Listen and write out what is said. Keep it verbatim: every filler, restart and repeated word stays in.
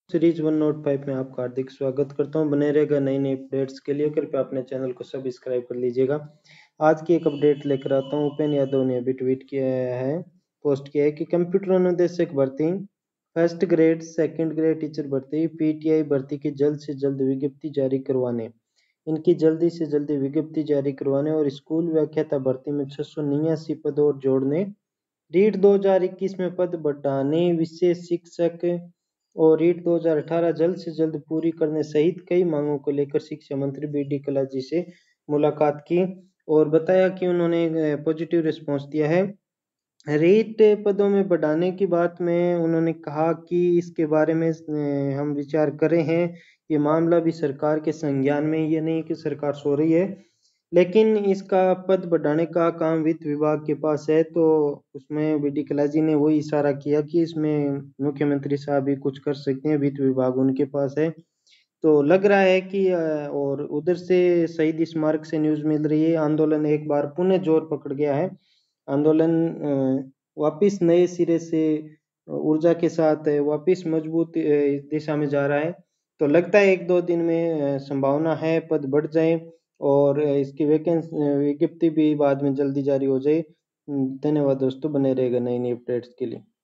Series one note five में आपका हार्दिक स्वागत करता हूं। बने रहेगा नई नई अपडेट्स के लिए, कृपया अपने चैनल को सब्सक्राइब कर लीजिएगा। आज की एक अपडेट लेकर आता हूं। उपेंद्र यादव ने अभी ट्वीट किया है, पोस्ट किया है कि कंप्यूटर अनुदेशक भर्ती, first grade second grade teacher भर्ती, पीटीआई भर्ती की जल्द से जल्द विज्ञप्ति जारी करवाने इनकी जल्दी से जल्दी विज्ञप्ति जारी करवाने और स्कूल व्याख्याता भर्ती में छह सौ निन्यासी पद और जोड़ने, रीट दो हज़ार इक्कीस में पद बढ़ाने, विशेष शिक्षक और रीट दो हज़ार अठारह जल्द से जल्द पूरी करने सहित कई मांगों को लेकर शिक्षा मंत्री बी डी कल्ला जी से मुलाकात की और बताया कि उन्होंने पॉजिटिव रिस्पांस दिया है। रीट पदों में बढ़ाने की बात में उन्होंने कहा कि इसके बारे में हम विचार कर रहे हैं। ये मामला भी सरकार के संज्ञान में, ये नहीं कि सरकार सो रही है, लेकिन इसका पद बढ़ाने का काम वित्त विभाग के पास है। तो उसमें बी डी कल्ला जी ने वही इशारा किया कि इसमें मुख्यमंत्री साहब भी कुछ कर सकते हैं, वित्त विभाग उनके पास है। तो लग रहा है कि और उधर से शहीद स्मारक से न्यूज मिल रही है, आंदोलन एक बार पुनः जोर पकड़ गया है। आंदोलन वापिस नए सिरे से ऊर्जा के साथ वापिस मजबूत दिशा में जा रहा है। तो लगता है एक दो दिन में संभावना है पद बढ़ जाए और इसकी वैकेंसी विज्ञप्ति भी बाद में जल्दी जारी हो जाए। धन्यवाद दोस्तों, बने रहेगा नई नई अपडेट्स के लिए।